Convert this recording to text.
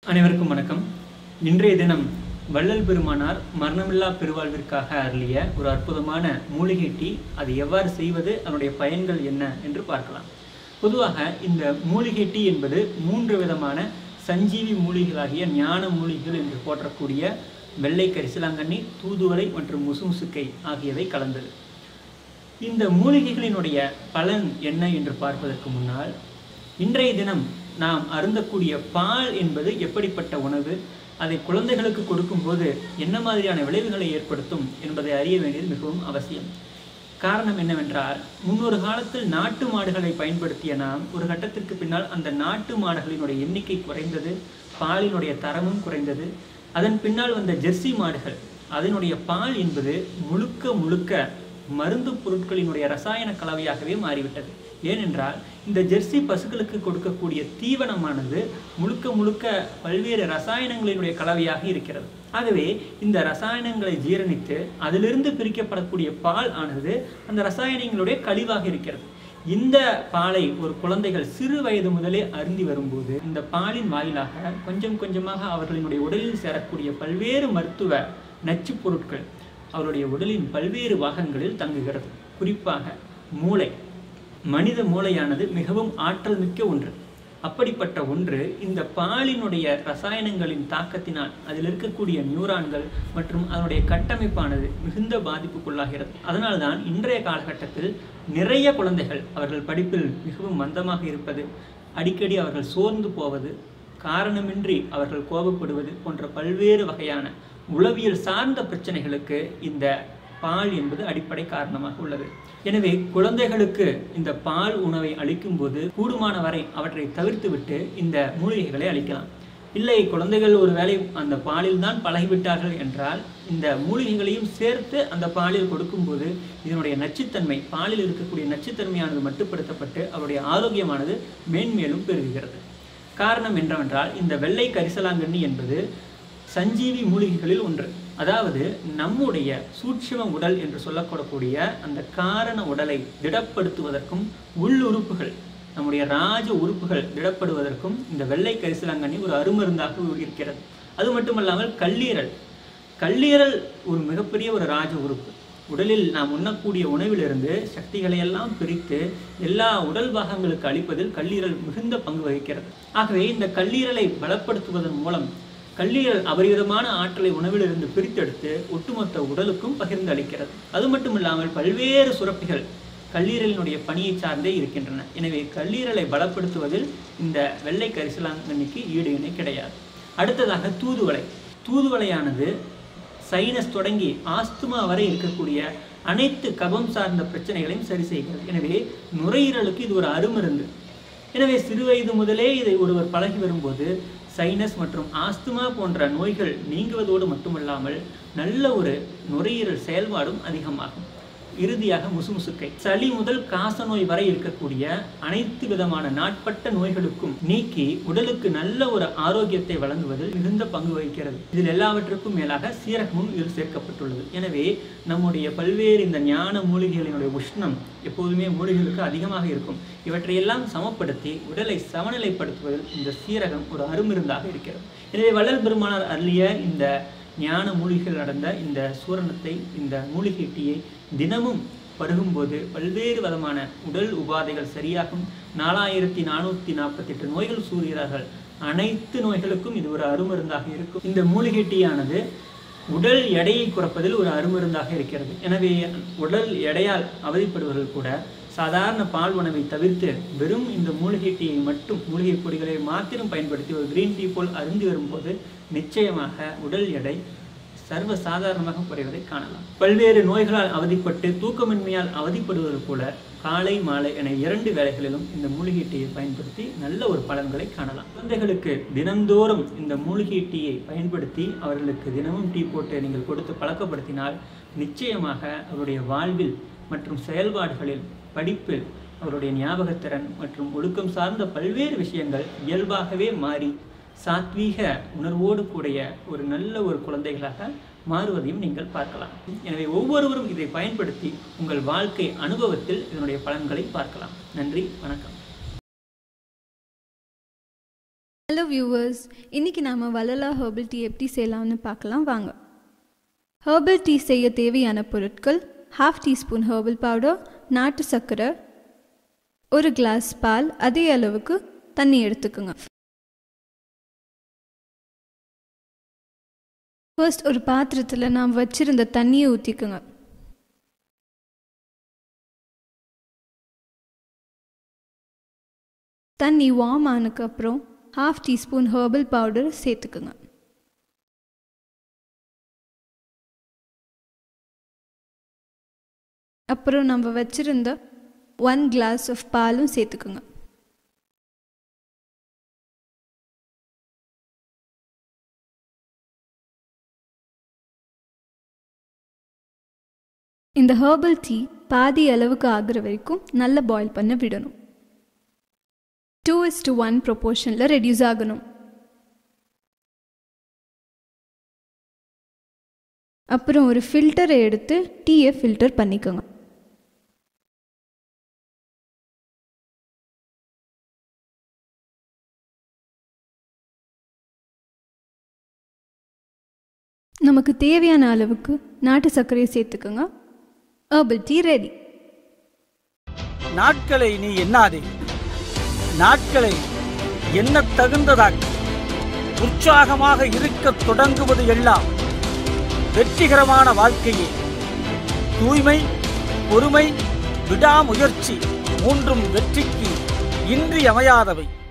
அனைவருக்கும் வணக்கம். இன்றைய தினம் வள்ளல் பெருமானார் மரணமில்லா பெருவாழ்விற்காக அருளிய ஒரு அற்புதமான மூலிகை டீ. அது எவ்வாறு செய்வது, அதனுடைய பயன்கள் என்ன என்று பார்க்கலாம். பொதுவாக இந்த மூலிகை டீ என்பது 3 விதமான சஞ்சீவி மூலிகைகளாகிய ஞான மூலிகைகள் என்று போற்றக்கூடிய வெள்ளை கரிசலாங்கண்ணி, தூதுவளை மற்றும் முசுமுசுக்கை ஆகியவை கலந்தது. இந்த மூலிகைகளினுடைய பலன் என்ன என்று பார்ப்பதற்கு முன்னால், இன்றைய தினம் நாம் அருந்தக்கூடிய பால் என்பது எப்படிப்பட்ட உணவு, அதை குழந்தைகளுக்கு கொடுக்கும்போது என்ன மாதிரியான விளைவுகளை ஏற்படுத்தும் என்பதை அறிய வேண்டியது மிகவும் அவசியம். காரணம் என்னவென்றால், முன்னொரு காலத்தில் நாட்டு மாடுகளை பயன்படுத்திய நாம் ஒரு கட்டத்திற்கு பின்னால் அந்த நாட்டு மாடுகளினுடைய எண்ணிக்கை குறைந்தது, பாலினுடைய தரமும் குறைந்தது. அதன் பின்னால் வந்த ஜெர்சி மாடுகள், அதனுடைய பால் என்பது முழுக்க மருந்து பொருட்களினுடைய ரசாயன கலவையாகவே மாறிவிட்டது. ஏனென்றால் இந்த ஜெர்சி பசுக்களுக்கு கொடுக்கக்கூடிய தீவனமானது முழுக்க பல்வேறு ரசாயனங்களினுடைய கலவையாக இருக்கிறது. ஆகவே இந்த ரசாயனங்களை ஜீரணித்து அதிலிருந்து பிரிக்கப்படக்கூடிய பால் ஆனது அந்த ரசாயனங்களுடைய கழிவாக இருக்கிறது. இந்த பாலை ஒரு குழந்தைகள் சிறு வயது முதலே அருந்தி வரும்போது இந்த பாலின் வாயிலாக கொஞ்சமாக அவர்களினுடைய உடலில் சேரக்கூடிய பல்வேறு மருத்துவ நச்சு பொருட்கள் அவருடைய உடலின் பல்வேறு பாகங்களில் தங்குகிறது. குறிப்பாக மூளை, மனித மூளையானது மிகவும் ஆற்றல் மிக்க ஒன்று. அப்படிப்பட்ட ஒன்று இந்த பாலினுடைய ரசாயனங்களின் தாக்கத்தினால் அதில் இருக்கக்கூடிய நியூரான்கள் மற்றும் அதனுடைய கட்டமைப்பானது மிகுந்த பாதிப்புக்குள்ளாகிறது. அதனால்தான் இன்றைய காலகட்டத்தில் நிறைய குழந்தைகள் அவர்கள் படிப்பில் மிகவும் மந்தமாக இருப்பது, அடிக்கடி அவர்கள் சோர்ந்து போவது, காரணமின்றி அவர்கள் கோபப்படுவது போன்ற பல்வேறு வகையான உளவியல் சார்ந்த பிரச்சனைகளுக்கு இந்த பால் என்பது அடிப்படை காரணமாக உள்ளது. எனவே குழந்தைகளுக்கு இந்த பால் உணவை அளிக்கும் போது கூடுமான வரை அவற்றை தவிர்த்துவிட்டு இந்த மூலிகைகளை அளிக்கலாம். இல்லை, குழந்தைகள் ஒரு வேளை அந்த பாலில் தான் பழகிவிட்டார்கள் என்றால் இந்த மூலிகைகளையும் சேர்த்து அந்த பாலில் கொடுக்கும்போது இதனுடைய நச்சுத்தன்மை, பாலில் இருக்கக்கூடிய நச்சுத்தன்மையானது மட்டுப்படுத்தப்பட்டு அவருடைய ஆரோக்கியமானது மேன்மேலும் பெருகுகிறது. காரணம் என்னவென்றால், இந்த வெள்ளை கரிசலாங்கண்ணி என்பது சஞ்சீவி மூலிகைகளில் ஒன்று. அதாவது நம்முடைய சூட்சும உடல் என்று சொல்லக்கூடக்கூடிய அந்த காரண உடலை திடப்படுத்துவதற்கும், உள்ளுறுப்புகள், நம்முடைய ராஜ உறுப்புகள் திடப்படுவதற்கும் இந்த வெள்ளை கரிசலாங்கண்ணி ஒரு அருமருந்தாக இருக்கிறது. அது மட்டுமல்லாமல் கல்லீரல் ஒரு மிகப்பெரிய ஒரு ராஜ உறுப்பு. உடலில் நாம் உண்ணக்கூடிய உணவிலிருந்து சக்திகளை எல்லாம் பிரித்து எல்லா உடல் பாகங்களுக்கு அளிப்பதில் கல்லீரல் மிகுந்த பங்கு வகிக்கிறது. ஆகவே இந்த கல்லீரலை பலப்படுத்துவதன் மூலம் கல்லீரல் அபரிவிதமான ஆற்றலை உணவிலிருந்து பிரித்தெடுத்து ஒட்டுமொத்த உடலுக்கும் பகிர்ந்து அளிக்கிறது. அது மட்டுமில்லாமல் பல்வேறு சுரப்பிகள் கல்லீரலினுடைய பணியை சார்ந்தே இருக்கின்றன. எனவே கல்லீரலை பலப்படுத்துவதில் இந்த வெள்ளை கரிசலாங்கண்ணிக்கு ஈடு இணை கிடையாது. அடுத்ததாக தூதுவளையானது சைனஸ் தொடங்கி ஆஸ்துமா வரை இருக்கக்கூடிய அனைத்து கபம் சார்ந்த பிரச்சனைகளையும் சரி செய்கிறது. எனவே நுரையீரலுக்கு இது ஒரு அருமருந்து. எனவே சிறு வயது முதலே இதை ஒருவர் பழகி வரும்போது சைனஸ் மற்றும் ஆஸ்துமா போன்ற நோய்கள் நீங்குவதோடு மட்டுமல்லாமல் நல்ல ஒரு நுரையீரல் செயல்பாடும் அதிகமாகும். இறுதியாக முசுமுசுக்கை, சளி முதல் காசநோய் வரை இருக்கக்கூடிய அனைத்து விதமான நாட்பட்ட நோய்களுக்கும் நீக்கி உடலுக்கு நல்ல ஒரு ஆரோக்கியத்தை வழங்குவதில் மிகுந்த பங்கு வகிக்கிறது. இதில் எல்லாவற்றுக்கும் மேலாக சீரகமும் இதில் சேர்க்கப்பட்டுள்ளது. எனவே நம்முடைய பல்வேறு இந்த ஞான மூலிகைகளினுடைய உஷ்ணம் எப்போதுமே மூலிகைகளுக்கு அதிகமாக இருக்கும். இவற்றையெல்லாம் சமப்படுத்தி உடலை சமநிலைப்படுத்துவதில் இந்த சீரகம் ஒரு அருமருந்தாக இருக்கிறது. எனவே வள்ளல் பெருமானார் அருளிய இந்த ஞான மூலிகைகள் நடந்த இந்த சூரணத்தை, இந்த மூலிகை டீயை தினமும் பருகும்போது பல்வேறு விதமான உடல் உபாதைகள் சரியாகும். 4448 நோய்கள் சூறுகிறார்கள். அனைத்து நோய்களுக்கும் இது ஒரு அருமருந்தாக இருக்கும். இந்த மூலிகை டீயானது உடல் எடையை குறைப்பதில் ஒரு அருமருந்தாக இருக்கிறது. எனவே உடல் எடையால் அவதிப்படுவர்கள் கூட சாதாரண பால் உணவை தவிர்த்து வெறும் இந்த மூலிகை டீயை மட்டும், மூலிகை பொடிகளை மாத்திரம் பயன்படுத்தி ஒரு கிரீன் டீ போல் அருந்தி வரும்போது நிச்சயமாக உடல் எடை சர்வ சாதாரணமாக குறைவதை காணலாம். பல்வேறு நோய்களால் அவதிப்பட்டு தூக்கமின்மையால் அவதிப்படுவது போல காலை மாலை என 2 வேளைகளிலும் இந்த மூலிகை டீயை பயன்படுத்தி நல்ல ஒரு பலன்களை காணலாம். குழந்தைகளுக்கு தினந்தோறும் இந்த மூலிகை டீயை பயன்படுத்தி அவர்களுக்கு தினமும் டீ போட்டு நீங்கள் கொடுத்து பழக்கப்படுத்தினால் நிச்சயமாக அவருடைய வாழ்வில் மற்றும் செயல்பாடுகளில், படிப்பில், அவருடைய ஞாபகத்திறன் மற்றும் ஒழுக்கம் சார்ந்த பல்வேறு விஷயங்கள் இயல்பாகவே மாறி சாத்வீக உணர்வோடு கூடிய ஒரு நல்ல ஒரு குழந்தைகளாக மாறுவதையும் நீங்கள் பார்க்கலாம். எனவே ஒவ்வொருவரும் இதை பயன்படுத்தி உங்கள் வாழ்க்கை அனுபவத்தில் இதனுடைய பலன்களை பார்க்கலாம். நன்றி, வணக்கம். Hello வியூவர்ஸ், இன்றைக்கி நாம் வள்ளலா ஹெர்பல் டீ எப்படி செய்யலாம்னு பார்க்கலாம் வாங்க. ஹெர்பல் டீ செய்ய தேவையான பொருட்கள்: 1/2 டீஸ்பூன் ஹெர்பல் பவுடர், நாட்டு சர்க்கரை, 1 கிளாஸ் பால், அதே அளவுக்கு தண்ணி எடுத்துக்கோங்க. ஃபர்ஸ்ட் ஒரு பாத்திரத்தில் நாம் வச்சிருந்த தண்ணியை ஊற்றிக்குங்க. தண்ணி வார்ம் ஆனதுக்கப்புறம் 1/2 டீஸ்பூன் ஹெர்பல் பவுடர் சேர்த்துக்குங்க. அப்புறம் நம்ம வச்சிருந்த 1 கிளாஸ் ஆஃப் பாலும் சேர்த்துக்குங்க. இந்த ஹெர்பல் டீ பாதி அளவுக்கு ஆகிற வரைக்கும் நல்லா பாயில் பண்ண விடணும். 2:1 ப்ரொபோர்ஷனில் ரெடியூஸ் ஆகணும். அப்புறம் ஒரு ஃபில்டரை எடுத்து டீயை ஃபில்டர் பண்ணிக்கோங்க. நமக்கு தேவையான அளவுக்கு நாட்டு சர்க்கரையை சேர்த்துக்கோங்க. Herbal tea ready. நாட்களை நீ எண்ணாதே, நாட்களை எண்ண தகுந்ததாக்கி உற்சாகமாக இருக்க தொடங்குவது எல்லாம் வெற்றிகரமான வாழ்க்கையே. தூய்மை, பொறுமை, விடாமுயற்சி மூன்றும் வெற்றிக்கு இன்றியமையாதவை.